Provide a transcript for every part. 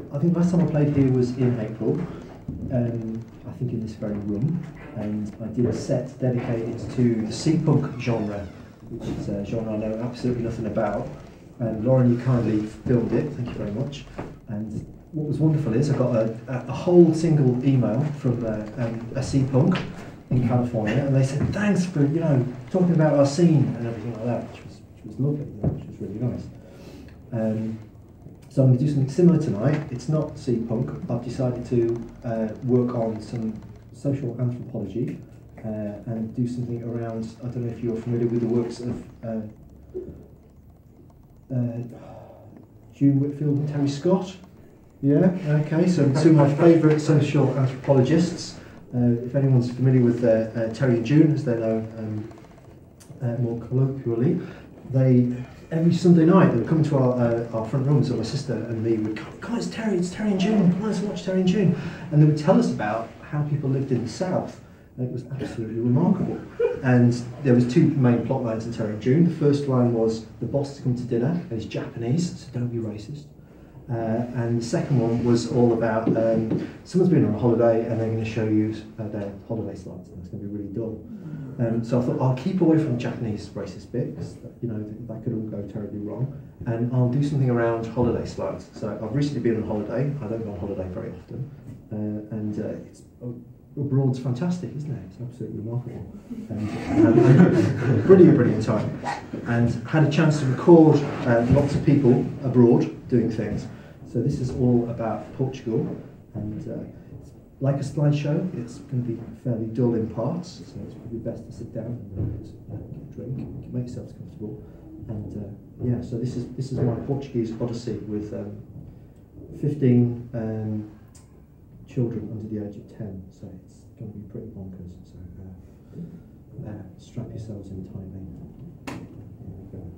I think last time I played here was in April, I think in this very room, and I did a set dedicated to the sea-punk genre, which is a genre I know absolutely nothing about. And Lauren, you kindly filmed it, thank you very much. And what was wonderful is I got a whole single email from a sea-punk in California, and they said thanks for talking about our scene and everything like that, which was lovely, which was really nice. So I'm going to do something similar tonight. It's not sea-punk. I've decided to work on some social anthropology and do something around, I don't know if you're familiar with the works of June Whitfield and Terry Scott. Yeah, okay, so two of my favourite social anthropologists. If anyone's familiar with Terry and June, as they know more colloquially, every Sunday night they would come to our front room, so my sister and me would come on, it's Terry and June, come on, let's watch Terry and June. And they would tell us about how people lived in the South. And it was absolutely remarkable. And there was two main plot lines in Terry and June. The first line was, the boss has come to dinner and he's Japanese, so don't be racist. And the second one was all about someone's been on a holiday and they're going to show you their holiday slides, and it's going to be really dull. So I thought I'll keep away from the Japanese racist bit, because that could all go terribly wrong, and I'll do something around holiday slides. So I've recently been on holiday. I don't go on holiday very often, and it's abroad's fantastic, isn't it? It's absolutely remarkable, and brilliant time. And had a chance to record lots of people abroad doing things. So this is all about Portugal, and like a slideshow, it's going to be fairly dull in parts, so it's probably best to sit down and get a drink, make yourselves comfortable. And yeah, so this is my Portuguese odyssey with 15 children under the age of 10, so it's going to be pretty bonkers. So strap yourselves in tightly. Here we go.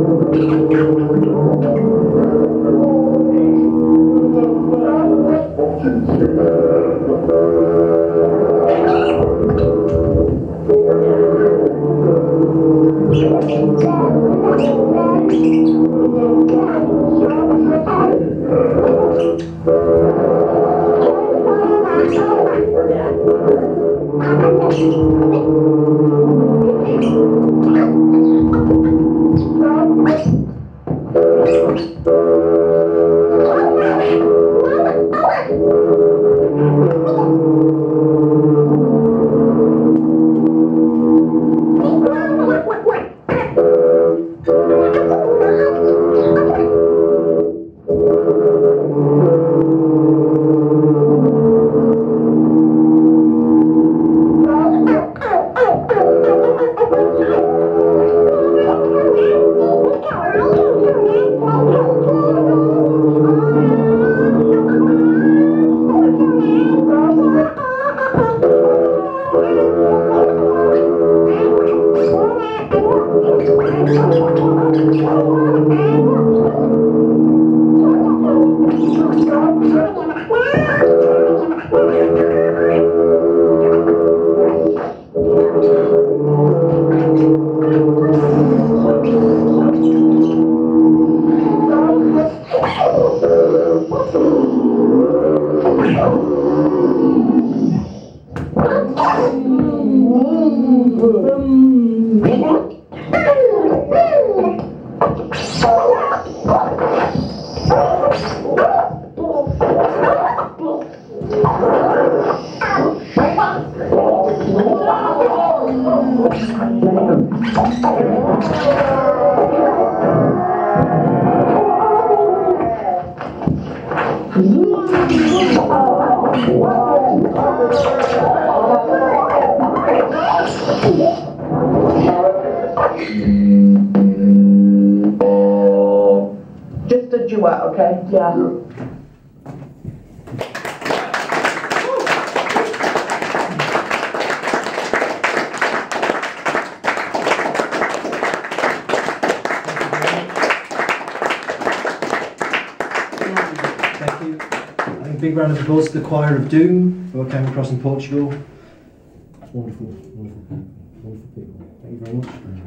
Just a duet, okay? Yeah. Thank you. I think a big round of applause to the Choir of Doom who I came across in Portugal. Wonderful, wonderful, wonderful people. Thank you very much.